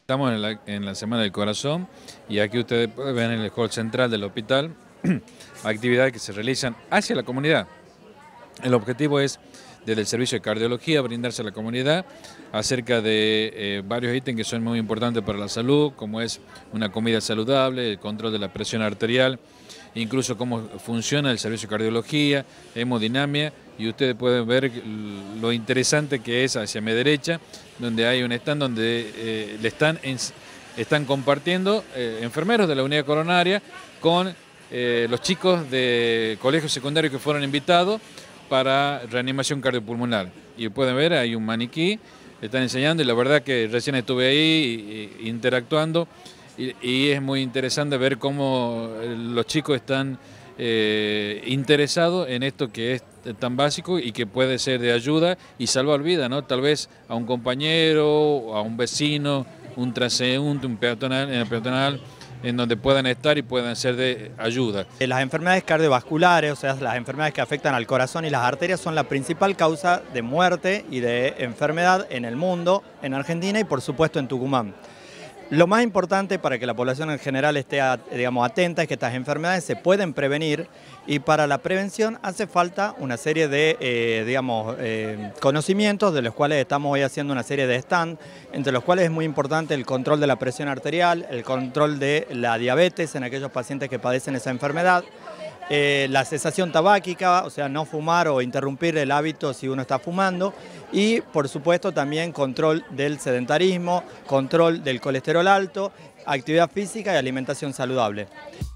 Estamos en la Semana del Corazón y aquí ustedes pueden ver en el hall central del hospital actividades que se realizan hacia la comunidad. El objetivo es, desde el servicio de cardiología, brindarse a la comunidad acerca de varios ítems que son muy importantes para la salud, como es una comida saludable, el control de la presión arterial, incluso cómo funciona el servicio de cardiología, hemodinamia, y ustedes pueden ver lo interesante que es hacia mi derecha, donde hay un stand donde están compartiendo enfermeros de la unidad coronaria con los chicos de colegios secundarios que fueron invitados para reanimación cardiopulmonar. Y pueden ver, hay un maniquí, están enseñando y la verdad que recién estuve ahí interactuando y es muy interesante ver cómo los chicos están interesados en esto que es tan básico y que puede ser de ayuda y salvar vidas, ¿no? Tal vez a un compañero, a un vecino, un transeúnte, un peatonal, en el peatonal, en donde puedan estar y puedan ser de ayuda. Las enfermedades cardiovasculares, o sea, las enfermedades que afectan al corazón y las arterias, son la principal causa de muerte y de enfermedad en el mundo, en Argentina y por supuesto en Tucumán. Lo más importante para que la población en general esté, digamos, atenta es que estas enfermedades se pueden prevenir y para la prevención hace falta una serie de, conocimientos de los cuales estamos hoy haciendo una serie de stand, entre los cuales es muy importante el control de la presión arterial, el control de la diabetes en aquellos pacientes que padecen esa enfermedad, la cesación tabáquica, o sea, no fumar o interrumpir el hábito si uno está fumando y, por supuesto, también control del sedentarismo, control del colesterol alto, actividad física y alimentación saludable.